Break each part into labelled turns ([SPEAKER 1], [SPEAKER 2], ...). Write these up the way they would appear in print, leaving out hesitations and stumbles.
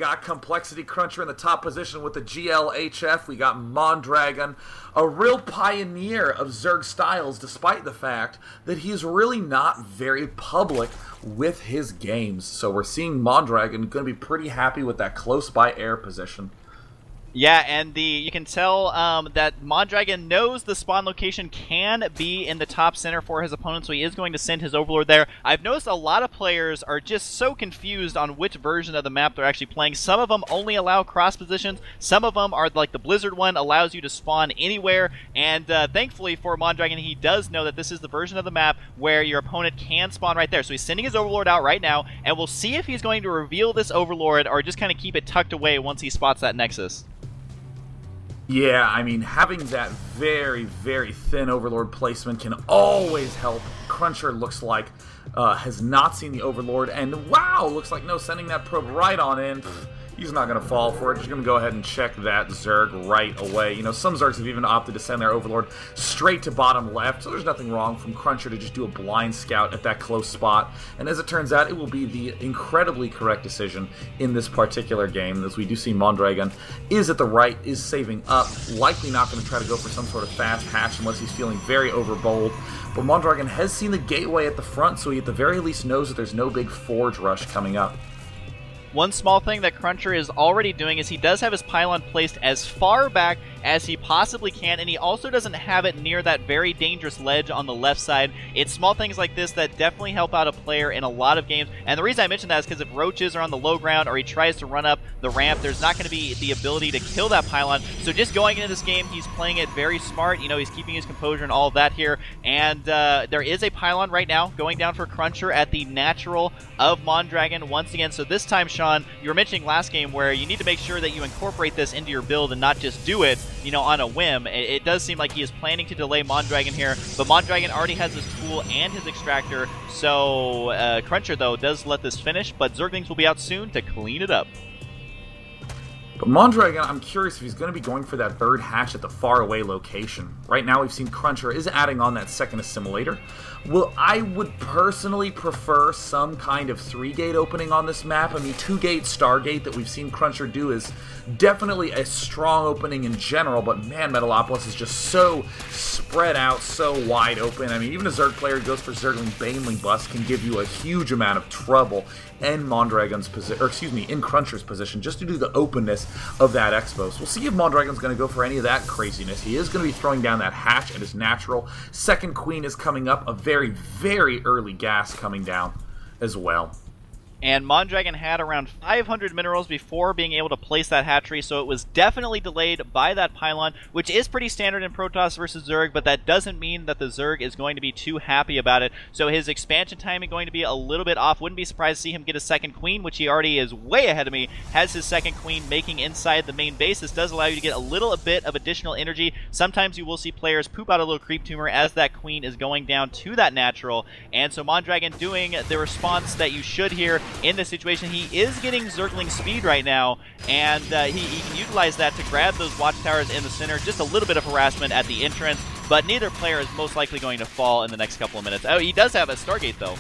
[SPEAKER 1] got Complexity Cruncher in the top position with the GLHF. We got Mondragon, a real pioneer of Zerg styles, despite the fact that he's really not very public with his games. So we're seeing Mondragon going to be pretty happy with that close by air position.
[SPEAKER 2] Yeah, and you can tell that Mondragon knows the spawn location can be in the top center for his opponent, so he is going to send his Overlord there. I've noticed a lot of players are just so confused on which version of the map they're actually playing. Some of them only allow cross positions. Some of them are like the Blizzard one, allows you to spawn anywhere. And thankfully for Mondragon, he does know that this is the version of the map where your opponent can spawn right there. So he's sending his Overlord out right now, and we'll see if he's going to reveal this Overlord or just kind of keep it tucked away once he spots that Nexus.
[SPEAKER 1] Yeah, I mean, having that very, very thin Overlord placement can always help. Cruncher looks like has not seen the Overlord, and wow, looks like no, sending that probe right on in. Pfft, he's not going to fall for it. Just going to go ahead and check that Zerg right away. You know, some Zergs have even opted to send their Overlord straight to bottom left, so there's nothing wrong from Cruncher to just do a blind scout at that close spot. And as it turns out, it will be the incredibly correct decision in this particular game, as we do see Mondragon is at the right, is saving up, likely not going to try to go for some sort of fast hatch unless he's feeling very overbold. But Mondragon has seen the gateway at the front, so he at the very least knows that there's no big forge rush coming up.
[SPEAKER 2] One small thing that Cruncher is already doing is he does have his pylon placed as far back as he possibly can, and he also doesn't have it near that very dangerous ledge on the left side. It's small things like this that definitely help out a player in a lot of games, and the reason I mention that is because if roaches are on the low ground or he tries to run up the ramp, there's not going to be the ability to kill that pylon. So just going into this game, he's playing it very smart. You know, he's keeping his composure and all of that here, and there is a pylon right now going down for Cruncher at the natural of Mondragon once again. So this time, Sean, you were mentioning last game where you need to make sure that you incorporate this into your build and not just do it, you know, on a whim. It does seem like he is planning to delay Mondragon here, but Mondragon already has his tool and his extractor, so Cruncher, though, does let this finish, but Zerglings will be out soon to clean it up.
[SPEAKER 1] But Mondragon, I'm curious if he's going to be going for that third hatch at the faraway location. Right now, we've seen Cruncher is adding on that second assimilator. Well, I would personally prefer some kind of 3-gate opening on this map. I mean, 2-gate Stargate that we've seen Cruncher do is definitely a strong opening in general, but man, Metalopolis is just so spread out, so wide open. I mean, even a Zerg player who goes for Zergling Baneling Bust can give you a huge amount of trouble in Mondragon's position, or excuse me, in Cruncher's position, just due to the openness of that Expo. So we'll see if Mondragon's going to go for any of that craziness. He is going to be throwing down that hatch at his natural. Second Queen is coming up, a very, very early gas coming down as well.
[SPEAKER 2] And Mondragon had around 500 minerals before being able to place that hatchery, so it was definitely delayed by that pylon, which is pretty standard in Protoss versus Zerg, but that doesn't mean that the Zerg is going to be too happy about it. So his expansion timing going to be a little bit off. Wouldn't be surprised to see him get a second queen, which he already is way ahead of me, has his second queen making inside the main base. This does allow you to get a little bit of additional energy. Sometimes you will see players poop out a little creep tumor as that queen is going down to that natural, and so Mondragon doing the response that you should hear in this situation. He is getting Zergling speed right now, and he can utilize that to grab those watchtowers in the center. Just a little bit of harassment at the entrance, but neither player is most likely going to fall in the next couple of minutes. Oh, he does have a Stargate, though.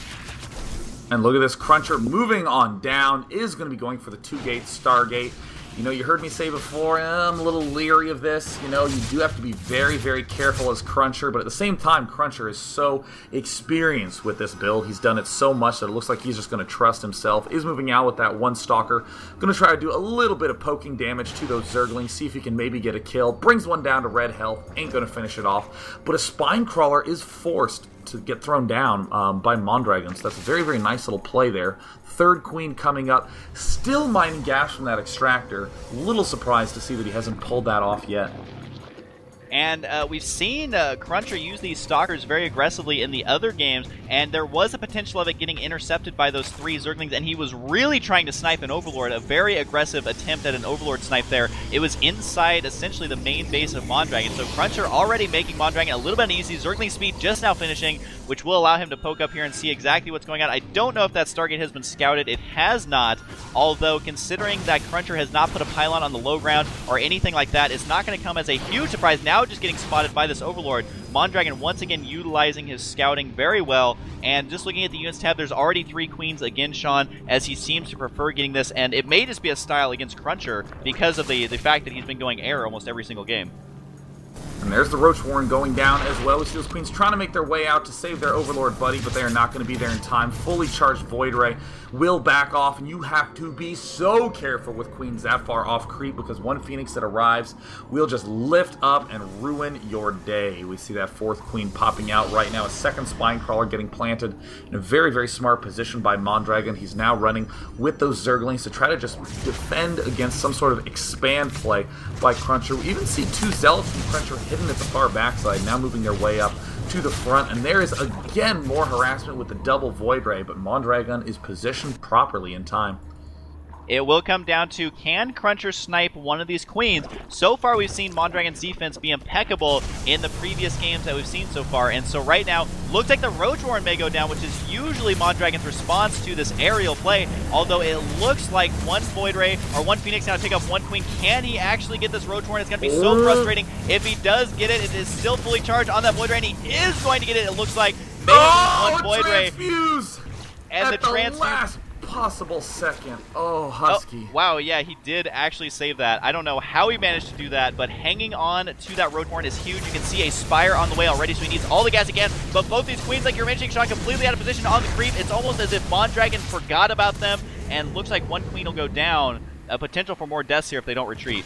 [SPEAKER 1] And look at this, Cruncher moving on down, is going to be going for the 2-gate Stargate. You know, you heard me say before, I'm a little leery of this. You know, you do have to be very, very careful as Cruncher, but at the same time, Cruncher is so experienced with this build. He's done it so much that it looks like he's just going to trust himself. Is moving out with that one Stalker. Going to try to do a little bit of poking damage to those Zerglings, see if he can maybe get a kill. Brings one down to red health, ain't going to finish it off. But a Spine Crawler is forced to get thrown down by Mondragon, so that's a very, very nice little play there. Third Queen coming up, still mining gas from that extractor. A little surprised to see that he hasn't pulled that off yet.
[SPEAKER 2] And we've seen Cruncher use these Stalkers very aggressively in the other games, and there was a potential of it getting intercepted by those 3 Zerglings, and he was really trying to snipe an Overlord, a very aggressive attempt at an Overlord snipe there. It was inside, essentially, the main base of Mondragon, so Cruncher already making Mondragon a little bit uneasy. Zergling speed just now finishing, which will allow him to poke up here and see exactly what's going on. I don't know if that Stargate has been scouted. It has not, although considering that Cruncher has not put a pylon on the low ground or anything like that, it's not going to come as a huge surprise. Now without just getting spotted by this Overlord. Mondragon once again utilizing his scouting very well, and just looking at the units tab, there's already 3 queens again, Sean, as he seems to prefer getting this, and it may just be a style against Cruncher because of the fact that he's been going air almost every single game.
[SPEAKER 1] And there's the Roach Warren going down as well. We see those queens trying to make their way out to save their Overlord buddy, but they are not going to be there in time. Fully charged Void Ray will back off, and you have to be so careful with queens that far off creep, because one Phoenix that arrives will just lift up and ruin your day. We see that 4th queen popping out right now. A 2nd Spine Crawler getting planted in a very, very smart position by Mondragon. He's now running with those Zerglings to try to just defend against some sort of expand play by Cruncher. We even see 2 Zealots from Cruncher hidden at the far backside, now moving their way up to the front, and there is again more harassment with the double Void Ray, but Mondragon is positioned properly in time.
[SPEAKER 2] It will come down to, can Cruncher snipe one of these queens? So far, we've seen Mondragon's defense be impeccable in the previous games that we've seen so far, and so right now, looks like the Roach Warren may go down, which is usually Mondragon's response to this aerial play, although it looks like one Void Ray, or one Phoenix now to pick up one queen. Can he actually get this Roach Warren? It's going to be so frustrating. If he does get it, it is still fully charged on that Void Ray, and he is going to get it. It looks like maybe one Void Ray.
[SPEAKER 1] And the last possible second. Oh, Husky.
[SPEAKER 2] Oh, wow, yeah, he did actually save that. I don't know how he managed to do that, but hanging on to that Roach Warren is huge. You can see a Spire on the way already, so he needs all the gas again. But both these queens, like you're mentioning, Sean, completely out of position on the creep. It's almost as if Mondragon forgot about them, and looks like one queen will go down. A potential for more deaths here if they don't retreat.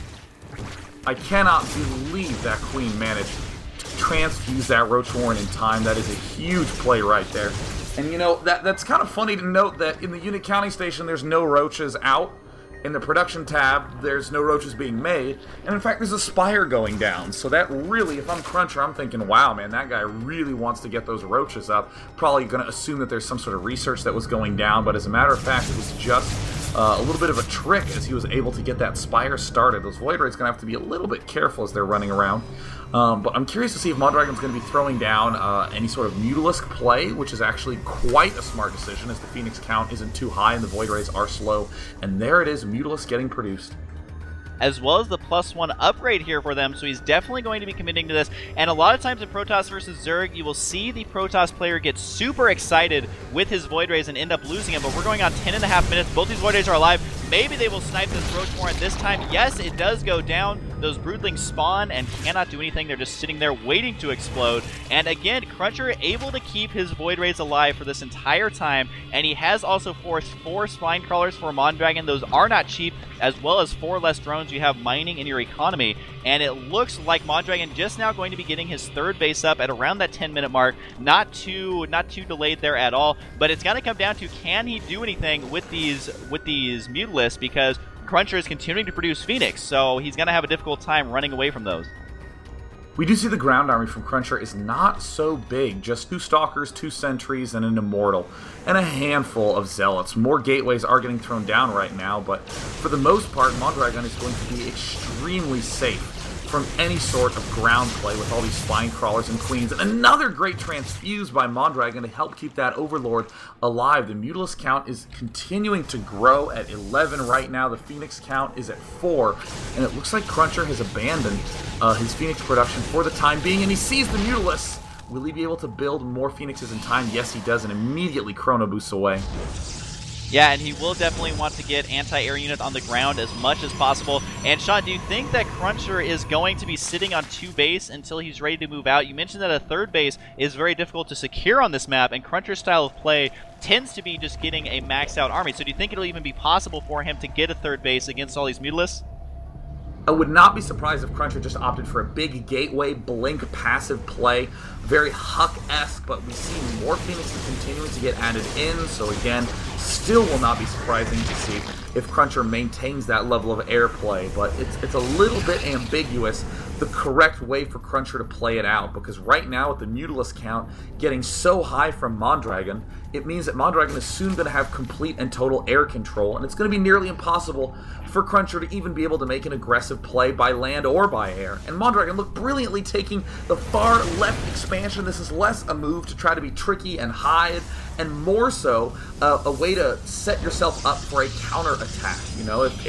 [SPEAKER 1] I cannot believe that queen managed to transfuse that Roach Warren in time. That is a huge play right there. And you know, that's kind of funny to note that in the unit counting station there's no roaches out. In the production tab, there's no roaches being made. And in fact, there's a Spire going down. So that really, if I'm Cruncher, I'm thinking, wow, man, that guy really wants to get those roaches up. Probably going to assume that there's some sort of research that was going down. But as a matter of fact, it was just a little bit of a trick as he was able to get that Spire started. Those Void Rays going to have to be a little bit careful as they're running around. But I'm curious to see if Mondragon's going to be throwing down any sort of Mutalisk play, which is actually quite a smart decision as the Phoenix count isn't too high and the Void Rays are slow. And there it is, Mutalisk getting produced.
[SPEAKER 2] As well as the +1 upgrade here for them, so he's definitely going to be committing to this. And a lot of times in Protoss versus Zerg, you will see the Protoss player get super excited with his Void Rays and end up losing him, but we're going on 10.5 minutes. Both these Void Rays are alive. Maybe they will snipe this Roach Warren this time. Yes, it does go down. Those Broodlings spawn and cannot do anything. They're just sitting there waiting to explode. And again, Cruncher able to keep his Void Rays alive for this entire time. And he has also forced 4 Spine Crawlers for Mondragon. Those are not cheap, as well as 4 less drones. You have mining in your economy. And it looks like Mondragon just now going to be getting his 3rd base up at around that 10-minute mark. Not too delayed there at all. But it's going to come down to, can he do anything with these Mutalisks, because Cruncher is continuing to produce Phoenix, so he's going to have a difficult time running away from those.
[SPEAKER 1] We do see the ground army from Cruncher is not so big. Just 2 Stalkers, 2 Sentries, and an Immortal. And a handful of Zealots. More Gateways are getting thrown down right now, but for the most part, Mondragon is going to be extremely safe from any sort of ground play with all these Spine Crawlers and Queens. And another great transfuse by Mondragon to help keep that Overlord alive. The Mutalisk count is continuing to grow at 11 right now. The Phoenix count is at 4. And it looks like Cruncher has abandoned his Phoenix production for the time being. And he sees the Mutalisks. Will he be able to build more Phoenixes in time? Yes, he does. And immediately Chrono boosts away.
[SPEAKER 2] Yeah, and he will definitely want to get anti-air units on the ground as much as possible. And Sean, do you think that Cruncher is going to be sitting on 2 base until he's ready to move out? You mentioned that a 3rd base is very difficult to secure on this map, and Cruncher's style of play tends to be just getting a maxed out army. So do you think it'll even be possible for him to get a 3rd base against all these Mutalisks?
[SPEAKER 1] I would not be surprised if Cruncher just opted for a big gateway, blink passive play. Very Huck-esque, but we see more Phoenixes continuing to get added in, so again, still will not be surprising to see if Cruncher maintains that level of airplay, but it's a little bit ambiguous the correct way for Cruncher to play it out, because right now with the Mutalisk count getting so high from Mondragon, it means that Mondragon is soon going to have complete and total air control, and it's going to be nearly impossible for Cruncher to even be able to make an aggressive play by land or by air. And Mondragon looked brilliantly taking the far left expansion. This is less a move to try to be tricky and hide, and more so a way to set yourself up for a counter attack. You know, if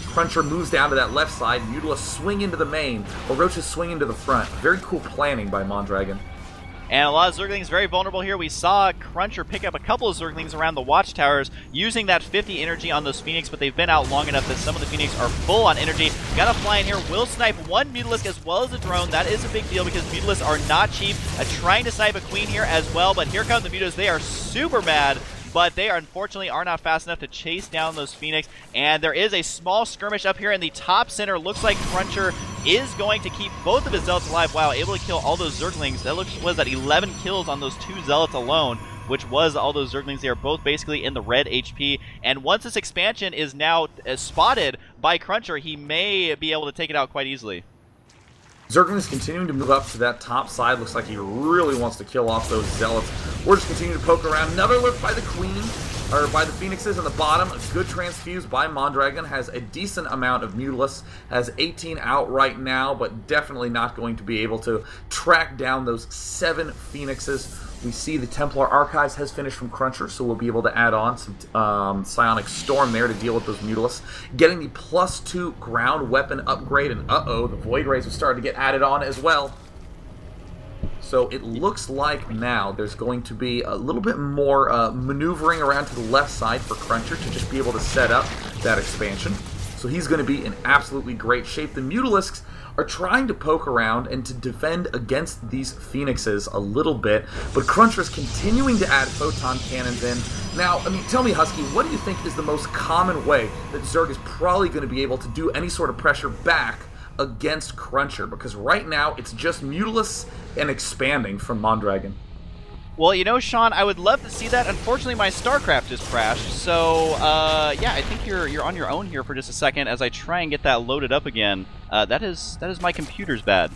[SPEAKER 1] Cruncher moves down to that left side, Mutalisk swing into the main, or Roaches swing into the front. Very cool planning by Mondragon.
[SPEAKER 2] And a lot of Zerglings very vulnerable here. We saw Cruncher pick up a couple of Zerglings around the watchtowers using that 50 energy on those Phoenix, but they've been out long enough that some of the Phoenix are full on energy. Gotta fly in here, will snipe one Mutalisk as well as a drone. That is a big deal because Mutalisks are not cheap. Trying to snipe a Queen here as well, but here come the Mutas. They are super mad, but they unfortunately are not fast enough to chase down those Phoenix. And there is a small skirmish up here in the top center. Looks like Cruncher is going to keep both of his Zealots alive. Wow, able to kill all those Zerglings. That was at 11 kills on those 2 Zealots alone, which was all those Zerglings. They are both basically in the red HP. And once this expansion is now spotted by Cruncher, he may be able to take it out quite easily.
[SPEAKER 1] Zerglings is continuing to move up to that top side. Looks like he really wants to kill off those Zealots. We're just continuing to poke around. Another lift by the Queen, or by the Phoenixes in the bottom. A good transfuse by Mondragon. Has a decent amount of Mutalisks. Has 18 out right now, but definitely not going to be able to track down those 7 Phoenixes. We see the Templar Archives has finished from Cruncher, so we'll be able to add on some Psionic Storm there to deal with those Mutalisks. Getting the +2 ground weapon upgrade, and uh-oh, the Void Rays have started to get added on as well. So it looks like now there's going to be a little bit more maneuvering around to the left side for Cruncher to just be able to set up that expansion. So he's going to be in absolutely great shape. The Mutalisks are trying to poke around and to defend against these Phoenixes a little bit, but Cruncher is continuing to add photon cannons in. Now, I mean, tell me, Husky, what do you think is the most common way that Zerg is probably going to be able to do any sort of pressure back against Cruncher? Because right now, it's just Mutalisks and expanding from Mondragon.
[SPEAKER 2] Well, you know, Sean, I would love to see that. Unfortunately, my StarCraft just crashed, so yeah, I think you're on your own here for just a second as I try and get that loaded up again. That is my computer's bad.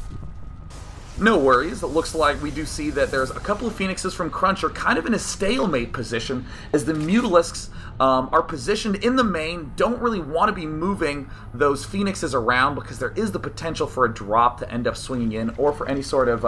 [SPEAKER 1] No worries. It looks like we do see that there's a couple of Phoenixes from Cruncher kind of in a stalemate position as the Mutalisks are positioned in the main, don't really want to be moving those Phoenixes around because there is the potential for a drop to end up swinging in or for any sort of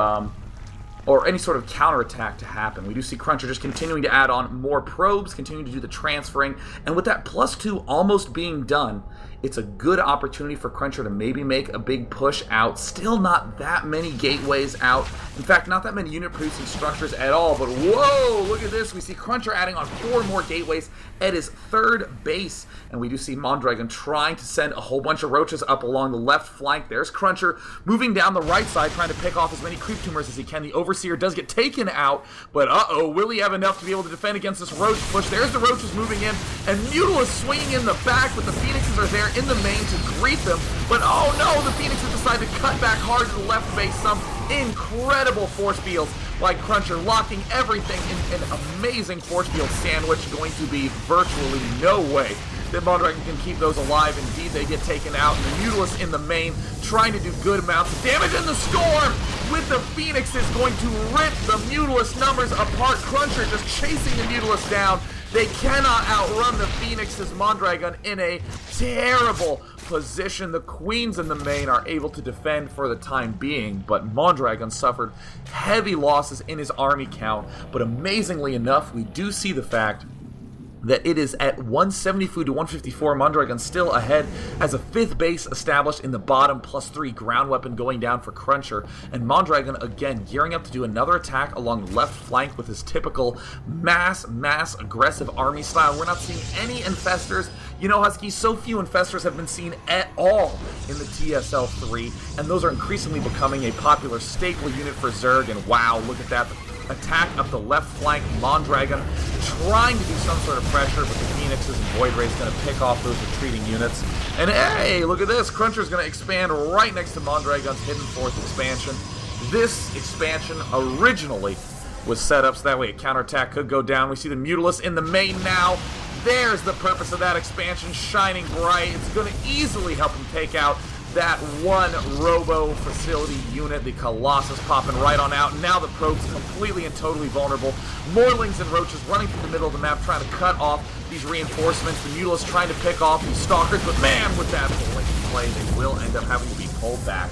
[SPEAKER 1] counterattack to happen. We do see Cruncher just continuing to add on more probes, continuing to do the transferring, and with that +2 almost being done, it's a good opportunity for Cruncher to maybe make a big push out. Still not that many gateways out. In fact, not that many unit-producing structures at all, but whoa, look at this. We see Cruncher adding on 4 more gateways at his 3rd base, and we do see Mondragon trying to send a whole bunch of Roaches up along the left flank. There's Cruncher moving down the right side, trying to pick off as many Creep Tumors as he can. The Overseer does get taken out, but uh-oh, will he have enough to be able to defend against this Roach push? There's the Roaches moving in, and Mutalisk swinging in the back, but the Phoenixes are there in the main to greet them, but oh no, the Phoenixes decide to cut back hard to the left base. Some incredible force fields by Cruncher, locking everything in an amazing force field sandwich. Going to be virtually no way that Mondragon can keep those alive. Indeed, they get taken out, and the Mutalisks in the main trying to do good amounts of damage, and the Storm with the Phoenixes going to rip the Mutalisk numbers apart. Cruncher just chasing the Mutalisks down. They cannot outrun the Phoenixes. Mondragon in a terrible position. The Queens in the main are able to defend for the time being, but Mondragon suffered heavy losses in his army count. But amazingly enough, we do see the fact that it is at 170 to 154. Mondragon still ahead as a 5th base established in the bottom, +3 ground weapon going down for Cruncher. And Mondragon again gearing up to do another attack along the left flank with his typical mass aggressive army style. We're not seeing any Infestors. You know, Husky, so few Infestors have been seen at all in the TSL 3, and those are increasingly becoming a popular staple unit for Zerg. And wow, look at that. Attack up the left flank. Mondragon trying to do some sort of pressure, but the Phoenixes and Void Rays going to pick off those retreating units. And hey, look at this. Cruncher's going to expand right next to Mondragon's hidden 4th expansion. This expansion originally was set up so that way a counterattack could go down. We see the Mutalisks in the main now. There's the purpose of that expansion, shining bright. It's going to easily help him take out that one Robo facility unit. The Colossus popping right on out. Now the Probe's completely and totally vulnerable. Morlings and Roaches running through the middle of the map trying to cut off these reinforcements. The Mutalisks trying to pick off these Stalkers, but man, with that blink play, they will end up having to be pulled back.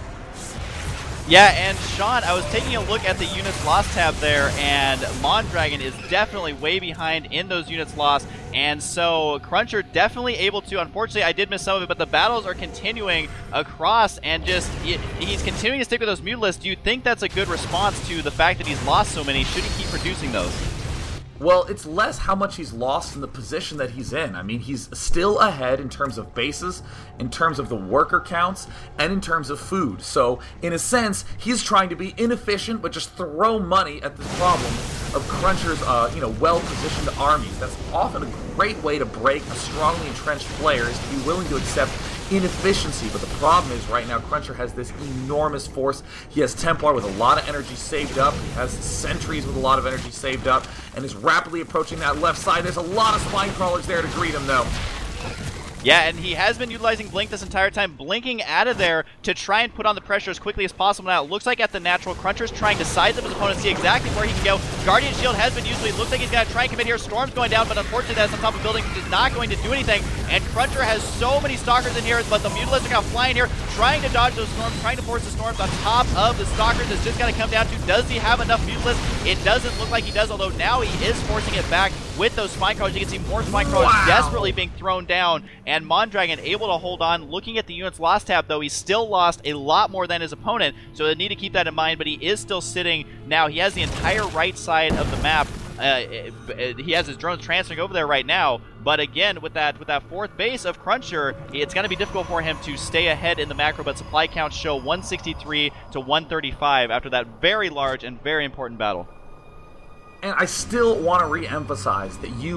[SPEAKER 2] Yeah, and Sean, I was taking a look at the units lost tab there, and Mondragon is definitely way behind in those units lost. And so Cruncher definitely able to, unfortunately I did miss some of it, but the battles are continuing across, and just he's continuing to stick with those Mutalisks. Do you think that's a good response to the fact that he's lost so many? Should he keep producing those?
[SPEAKER 1] Well, it's less how much he's lost in the position that he's in. I mean, he's still ahead in terms of bases, in terms of the worker counts, and in terms of food. So, in a sense, he's trying to be inefficient, but just throw money at this problem of Cruncher's, well-positioned armies. That's often a great way to break a strongly entrenched player, is to be willing to accept inefficiency. But the problem is right now Cruncher has this enormous force. He has Templar with a lot of energy saved up. He has Sentries with a lot of energy saved up, and is rapidly approaching that left side. There's a lot of Spine Crawlers there to greet him, though.
[SPEAKER 2] Yeah, and he has been utilizing Blink this entire time, blinking out of there to try and put on the pressure as quickly as possible. Now, it looks like at the natural, Cruncher's trying to size up his opponent, see exactly where he can go. Guardian Shield has been used, so it looks like he's going to try and commit here. Storm's going down, but unfortunately that's on top of the building, which is not going to do anything. And Cruncher has so many Stalkers in here, but the Mutalisks are now flying here, trying to dodge those Storms, trying to force the Storms on top of the Stalkers. It's just going to come down to, does he have enough Mutalisks? It doesn't look like he does, although now he is forcing it back with those Spine Crawlers. You can see more Spine Crawlers desperately being thrown down, and Mondragon able to hold on. Looking at the units lost tab, though, he's still lost a lot more than his opponent, so they need to keep that in mind, but he is still sitting. Now, he has the entire right side of the map. He has his drones transferring over there right now, but again, with that fourth base of Cruncher, it's going to be difficult for him to stay ahead in the macro, but supply counts show 163 to 135 after that very large and very important battle.
[SPEAKER 1] And I still want to re-emphasize that you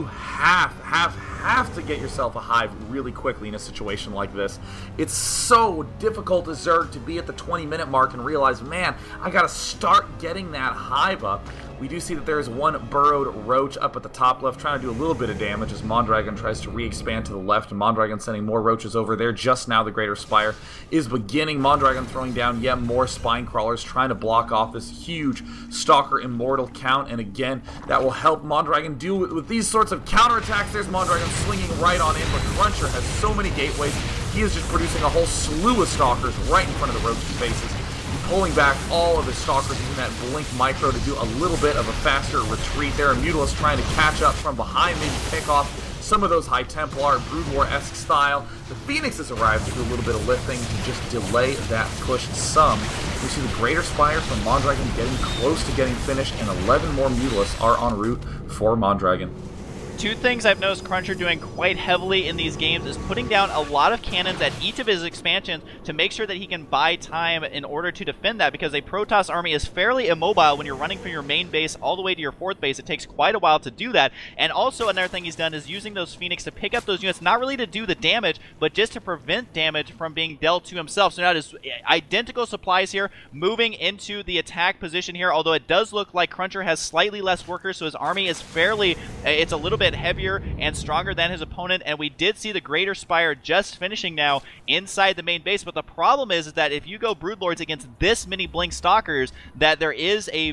[SPEAKER 1] have to get yourself a hive really quickly in a situation like this. It's so difficult as Zerg to be at the 20-minute mark and realize, man, I got to start getting that hive up. We do see that there is one burrowed roach up at the top left, trying to do a little bit of damage as Mondragon tries to re-expand to the left, and Mondragon sending more roaches over there. Just now the Greater Spire is beginning. Mondragon throwing down yet more Spine Crawlers, trying to block off this huge Stalker Immortal count, and again, that will help Mondragon deal with these sorts of counterattacks. There's Mondragon swinging right on in, but Cruncher has so many gateways, he is just producing a whole slew of Stalkers right in front of the roach's faces. Pulling back all of his Stalkers using that Blink Micro to do a little bit of a faster retreat. There are Mutalisks trying to catch up from behind, maybe pick off some of those High Templar, Brood War-esque style. The Phoenixes arrive to do a little bit of lifting to just delay that push some. We see the Greater Spire from Mondragon getting close to getting finished, and 11 more Mutalisks are en route for Mondragon.
[SPEAKER 2] Two things I've noticed Cruncher doing quite heavily in these games is putting down a lot of cannons at each of his expansions to make sure that he can buy time in order to defend that, because a Protoss army is fairly immobile when you're running from your main base all the way to your fourth base. It takes quite a while to do that. And also another thing he's done is using those Phoenix to pick up those units, not really to do the damage, but just to prevent damage from being dealt to himself. So now it is identical supplies here, moving into the attack position here, although it does look like Cruncher has slightly less workers, so his army is fairly, it's a little bit heavier and stronger than his opponent. And we did see the Greater Spire just finishing now inside the main base, but the problem is that if you go Broodlords against this many Blink Stalkers, that there's a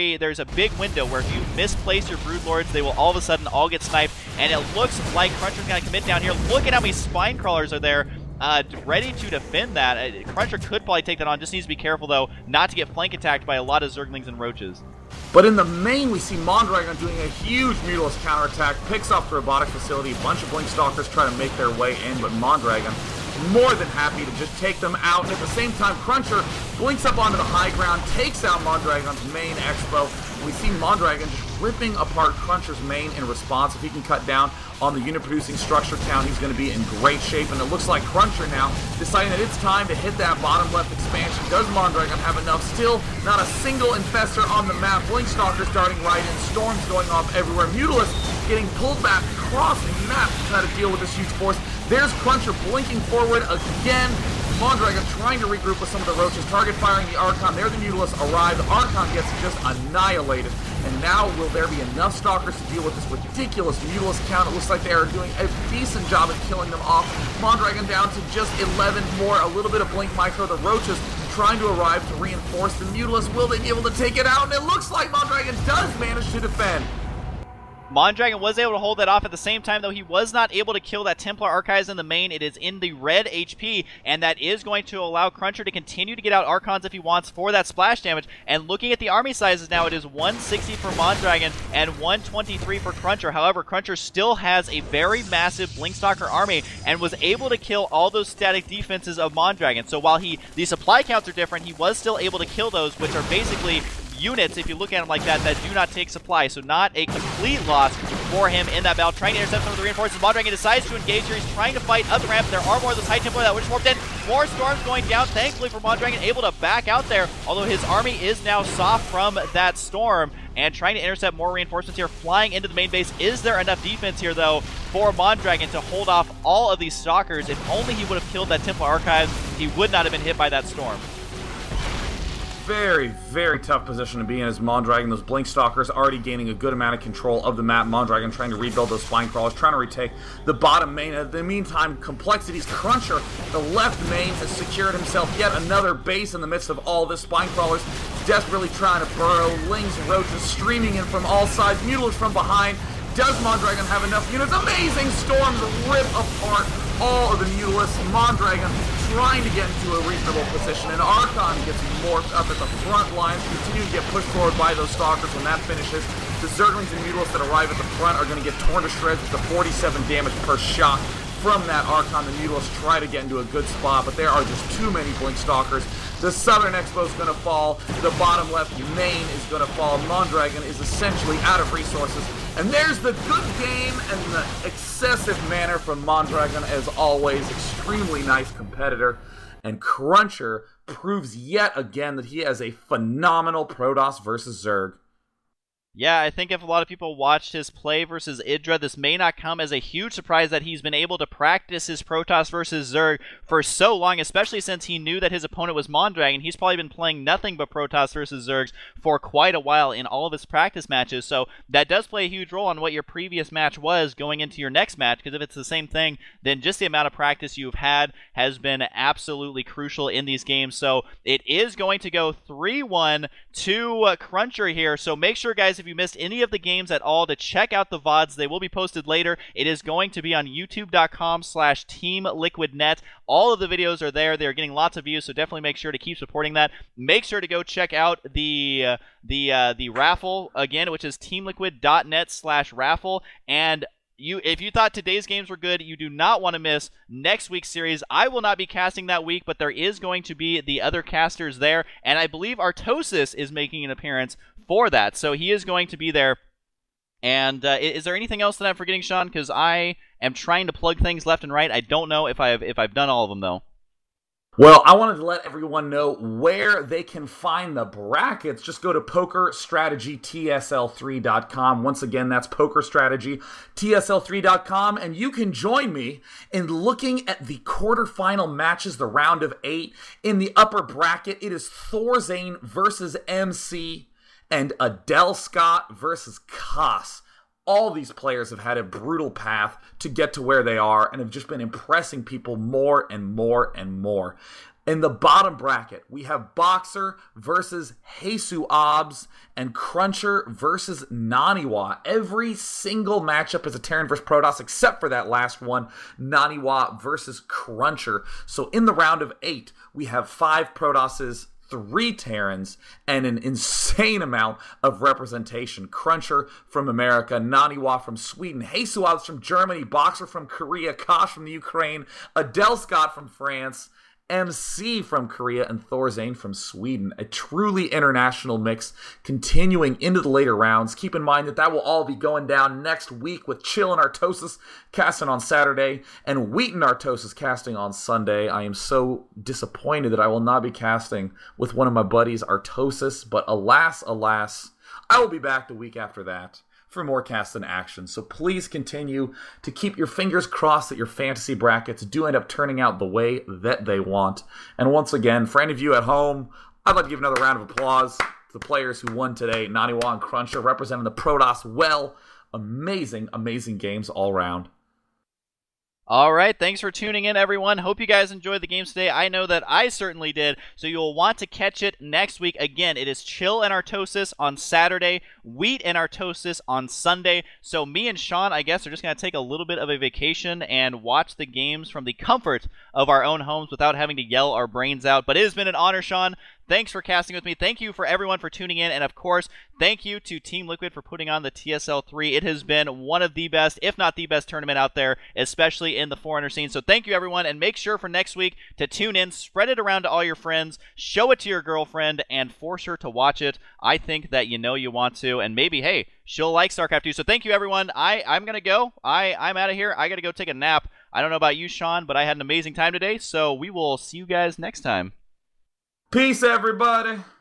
[SPEAKER 2] big window where if you misplace your Broodlords, they will all of a sudden all get sniped, and it looks like Cruncher's gonna commit down here. Look at how many Spine Crawlers are there, ready to defend that. Cruncher could probably take that on, just needs to be careful though not to get flank attacked by a lot of Zerglings and Roaches.
[SPEAKER 1] But in the main, we see Mondragon doing a huge Mutalisk counterattack, picks off the robotic facility. A bunch of Blink Stalkers try to make their way in, but Mondragon more than happy to just take them out. And at the same time, Cruncher blinks up onto the high ground, takes out Mondragon's main expo. We see Mondragon just ripping apart Cruncher's main in response. If he can cut down on the unit producing structure count, he's going to be in great shape. And it looks like Cruncher now deciding that it's time to hit that bottom left expansion. Does Mondragon have enough? Still not a single infestor on the map. Blink Stalkers darting right in, Storms going off everywhere. Mutalisks getting pulled back across the map to try to deal with this huge force. There's Cruncher blinking forward again. Mondragon trying to regroup with some of the Roaches, target firing the Archon. There the Mutalisks arrive. The Archon gets just annihilated. And now will there be enough Stalkers to deal with this ridiculous Mutalisk count? It looks like they are doing a decent job at killing them off. Mondragon down to just 11 more. A little bit of Blink Micro. The Roaches trying to arrive to reinforce the Mutalisks. Will they be able to take it out? And it looks like Mondragon does manage to defend.
[SPEAKER 2] Mondragon was able to hold that off. At the same time, though, he was not able to kill that Templar Archives in the main. It is in the red HP, and that is going to allow Cruncher to continue to get out Archons if he wants for that splash damage. And looking at the army sizes now, it is 160 for Mondragon and 123 for Cruncher. However, Cruncher still has a very massive Blinkstalker army and was able to kill all those static defenses of Mondragon. So while the supply counts are different, he was still able to kill those, which are basically units, if you look at them like that, that do not take supply. So not a complete loss for him in that battle. Trying to intercept some of the reinforcements. Mondragon decides to engage here. He's trying to fight up the ramp. There are more of those high tempo that were just warped in. More storms going down. Thankfully for Mondragon, able to back out there, although his army is now soft from that storm. And trying to intercept more reinforcements here, flying into the main base. Is there enough defense here, though, for Mondragon to hold off all of these Stalkers? If only he would have killed that Templar Archives, he would not have been hit by that storm.
[SPEAKER 1] Very, very tough position to be in as Mondragon. Those Blinkstalkers already gaining a good amount of control of the map. Mondragon trying to rebuild those spine crawlers, trying to retake the bottom main. In the meantime, Complexity's Cruncher, the left main, has secured himself yet another base in the midst of all this. Spine crawlers desperately trying to burrow. Lings and Roaches streaming in from all sides. Mutilers from behind. Does Mondragon have enough units? Amazing storm to rip apart all of the Mutalists. Mondragon trying to get into a reasonable position, and Archon gets morphed up at the front lines, continue to get pushed forward by those Stalkers. When that finishes, the Zerglings and Mutalists that arrive at the front are going to get torn to shreds with the 47 damage per shot from that Archon. The Mutalists try to get into a good spot, but there are just too many Blinkstalkers. The Southern Expo is going to fall. The bottom left main is going to fall. Mondragon is essentially out of resources. And there's the good game and the excessive manner from Mondragon, as always. Extremely nice competitor. And Cruncher proves yet again that he has a phenomenal Protoss versus Zerg.
[SPEAKER 2] Yeah, I think if a lot of people watched his play versus Idra, this may not come as a huge surprise that he's been able to practice his Protoss versus Zerg for so long, especially since he knew that his opponent was Mondragon. He's probably been playing nothing but Protoss versus Zergs for quite a while in all of his practice matches, so that does play a huge role on what your previous match was going into your next match, because if it's the same thing, then just the amount of practice you've had has been absolutely crucial in these games. So it is going to go 3-1 to Cruncher here, so make sure, guys, if you missed any of the games at all, to check out the VODs. They will be posted later. It is going to be on youtube.com/TeamLiquidNet. All of the videos are there. They're getting lots of views, so definitely make sure to keep supporting that. Make sure to go check out the raffle again, which is teamliquid.net/raffle. And if you thought today's games were good, you do not want to miss next week's series. I will not be casting that week, but there is going to be the other casters there, and I believe Artosis is making an appearance for that, so he is going to be there. And is there anything else that I'm forgetting, Sean? Because I am trying to plug things left and right. I don't know if I've done all of them, though.
[SPEAKER 1] Well, I wanted to let everyone know where they can find the brackets. Just go to PokerStrategyTSL3.com. Once again, that's PokerStrategyTSL3.com, and you can join me in looking at the quarterfinal matches, the round of 8. In the upper bracket, it is Thorzane versus MC and Adele Scott versus Koss. All these players have had a brutal path to get to where they are and have just been impressing people more and more and more. In the bottom bracket, we have Boxer versus Hesu Obs and Cruncher versus Naniwa. Every single matchup is a Terran versus Protoss except for that last one, Naniwa versus Cruncher. So in the round of 8, we have 5 Protosses, 3 Terrans, and an insane amount of representation. Cruncher from America, Naniwa from Sweden, Hesu Obs from Germany, Boxer from Korea, Kosh from the Ukraine, Adele Scott from France, MC from Korea, and Thorzane from Sweden. A truly international mix continuing into the later rounds. Keep in mind that will all be going down next week with Chill and Artosis casting on Saturday and Wheat and Artosis casting on Sunday. I am so disappointed that I will not be casting with one of my buddies, Artosis, but alas, alas, I will be back the week after that for more cast and action. So please continue to keep your fingers crossed that your fantasy brackets do end up turning out the way that they want. And once again, for any of you at home, I'd like to give another round of applause to the players who won today. Naniwa and Cruncher representing the Protoss well. Amazing, amazing games all around.
[SPEAKER 2] All right, thanks for tuning in, everyone. Hope you guys enjoyed the games today. I know that I certainly did, so you'll want to catch it next week. Again, it is Chill and Artosis on Saturday, Wheat and Artosis on Sunday. So me and Sean, I guess, are just going to take a little bit of a vacation and watch the games from the comfort of our own homes without having to yell our brains out. But it has been an honor, Sean. Thanks for casting with me. Thank you for everyone for tuning in. And of course, thank you to Team Liquid for putting on the TSL 3. It has been one of the best, if not the best tournament out there, especially in the Forerunner scene. So thank you, everyone. And make sure for next week to tune in, spread it around to all your friends, show it to your girlfriend, and force her to watch it. I think that you know you want to. And maybe, hey, she'll like StarCraft 2. So thank you, everyone. I'm going to go. I'm out of here. I got to go take a nap. I don't know about you, Sean, but I had an amazing time today. So we will see you guys next time.
[SPEAKER 1] Peace, everybody.